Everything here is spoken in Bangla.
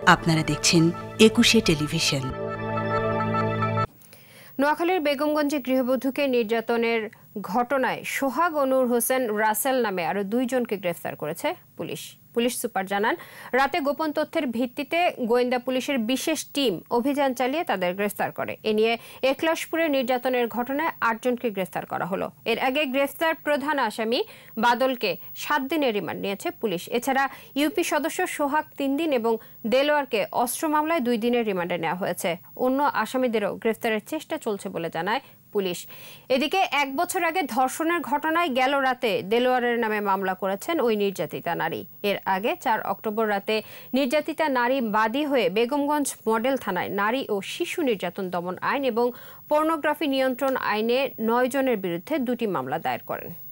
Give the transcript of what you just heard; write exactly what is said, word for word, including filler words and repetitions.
আপনারা দেখছেন একুশে টেলিভিশন। নোয়াখালীর বেগমগঞ্জে গৃহবধূকে নির্যাতনের ঘটনায় সোহাগ ও নূর হোসেন রাসেল নামে আরো দুইজনকে গ্রেফতার করেছে পুলিশ। পুলিশ সুপার জানান, রাতে গোপন তথ্যের ভিত্তিতে গোয়েন্দা পুলিশের বিশেষ টিম অভিযান চালিয়ে তাদের গ্রেফতার করে। এ নিয়ে একলাশপুরে নির্যাতনের ঘটনায় আটজনকে গ্রেফতার করা হলো। এর আগে গ্রেফতার প্রধান আসামি বাদলকে সাত দিনের রিমান্ড নিয়েছে পুলিশ। এছাড়া ইউপি সদস্য সোহাগ তিন দিন এবং দেলোয়ারকে অস্ত্র মামলায় দুই দিনের রিমান্ডে নেওয়া হয়েছে। অন্য আসামিদেরও গ্রেফতারের চেষ্টা চলছে বলে জানায় পুলিশ। এদিকে এক বছর আগে ধর্ষণের ঘটনায় গেল রাতে দেলোয়ারের নামে মামলা করেছেন ওই নির্যাতিতা নারী। এর আগে চার অক্টোবর রাতে নির্যাতিতা নারী বাদী হয়ে বেগমগঞ্জ মডেল থানায় নারী ও শিশু নির্যাতন দমন আইন এবং পর্নোগ্রাফি নিয়ন্ত্রণ আইনে নয় জনের বিরুদ্ধে দুটি মামলা দায়ের করেন।